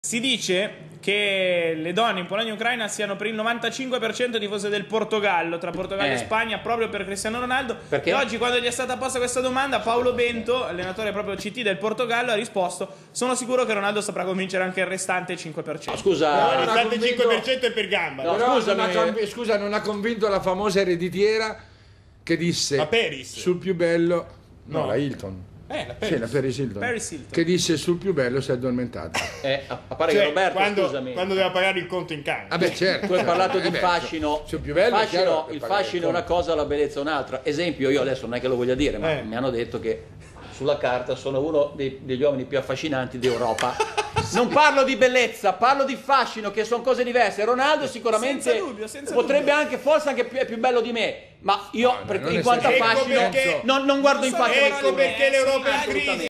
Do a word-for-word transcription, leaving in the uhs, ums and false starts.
Si dice che le donne in Polonia e Ucraina siano per il novantacinque per cento tifose del Portogallo, tra Portogallo eh. e Spagna, proprio per Cristiano Ronaldo. Perché? E oggi, quando gli è stata posta questa domanda, Paolo Bento, allenatore proprio C T del Portogallo, ha risposto: sono sicuro che Ronaldo saprà convincere anche il restante cinque per cento. Oh, scusa, No, il restante cinque per cento è per gamba. No, Però scusami. non ha conv- scusa, non ha convinto la famosa ereditiera che disse La Paris. sul più bello, no, No. la Hilton. Eh, la Sì, Paris. la Paris Hilton. Paris Hilton. Che disse sul più bello si è addormentata. Eh, a a parte Cioè, che Roberto, quando, scusami, quando doveva pagare il conto in canna. Vabbè, certo. tu hai parlato Eh di beh, fascino. sul più bello il è chiaro fascino, che il pagare fascino è il una conto. cosa, la bellezza è un'altra. Esempio, io adesso non è che lo voglio dire, ma Eh. mi hanno detto che sulla carta sono uno dei- degli uomini più affascinanti d'Europa. Non parlo di bellezza, parlo di fascino, che sono cose diverse. Ronaldo sicuramente Senza dubbio, senza potrebbe dubbio. anche, forse anche più, è più bello di me, ma io No, per- non in è quanto a senza- Ecco fascino perché- non, non guardo in Non so faccia Ecco nessuno. perché l'Europa è in Assolutamente. crisi.